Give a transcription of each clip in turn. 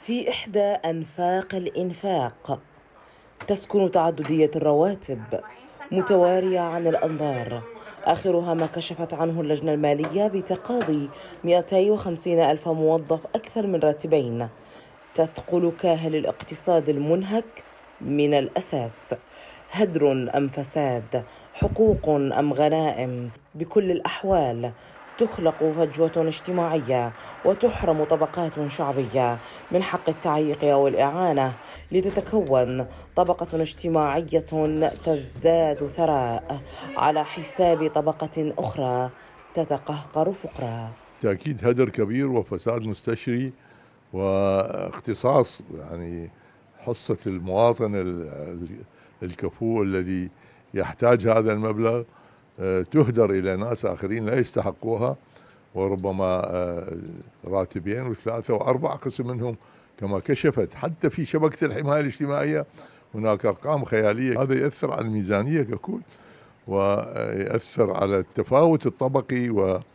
في إحدى أنفاق الإنفاق تسكن تعددية الرواتب متوارية عن الأنظار. آخرها ما كشفت عنه اللجنة المالية بتقاضي 250 ألف موظف أكثر من راتبين. تثقل كاهل الاقتصاد المنهك من الأساس. هدر أم فساد؟ حقوق أم غنائم؟ بكل الأحوال تخلق فجوة اجتماعية وتحرم طبقات شعبية من حق التعيق أو الإعانة، لتتكون طبقة اجتماعية تزداد ثراء على حساب طبقة أخرى تتقهقر فقرا. تأكيد هدر كبير وفساد مستشري واختصاص يعني حصة المواطن الكفؤ الذي يحتاج هذا المبلغ تهدر إلى ناس آخرين لا يستحقوها، وربما راتبين وثلاثة وأربع قسم منهم كما كشفت حتى في شبكة الحماية الاجتماعية هناك أرقام خيالية. هذا يأثر على الميزانية ككل ويأثر على التفاوت الطبقي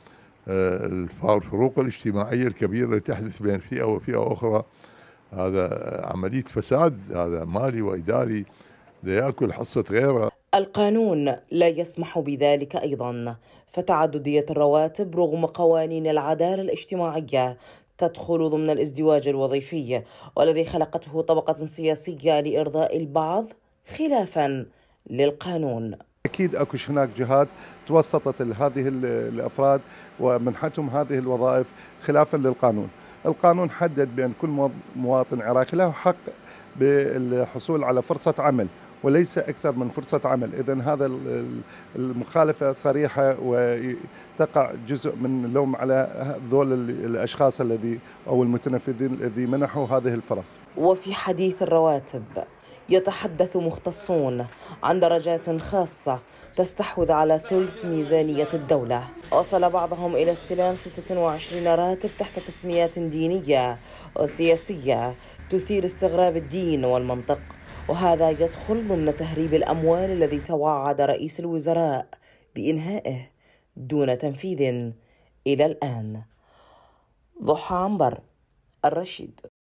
والفروق الاجتماعية الكبيرة التي تحدث بين فئة وفئة أخرى. هذا عملية فساد، هذا مالي وإداري ليأكل حصة غيره. القانون لا يسمح بذلك أيضا، فتعددية الرواتب رغم قوانين العدالة الاجتماعية تدخل ضمن الازدواج الوظيفي، والذي خلقته طبقة سياسية لإرضاء البعض خلافا للقانون. أكيد أكوش هناك جهات توسطت هذه الأفراد ومنحتهم هذه الوظائف خلافا للقانون. القانون حدد بأن كل مواطن عراقي له حق بالحصول على فرصة عمل وليس أكثر من فرصة عمل. إذن هذا المخالفة صريحة وتقع جزء من اللوم على ذول الأشخاص أو المتنفذين الذي منحوا هذه الفرص. وفي حديث الرواتب يتحدث مختصون عن درجات خاصة تستحوذ على ثلث ميزانية الدولة. وصل بعضهم إلى استلام 26 راتب تحت تسميات دينية وسياسية تثير استغراب الدين والمنطق، وهذا يدخل ضمن تهريب الأموال الذي توعد رئيس الوزراء بإنهائه دون تنفيذ إلى الآن. ضحى عنبر، الرشيد.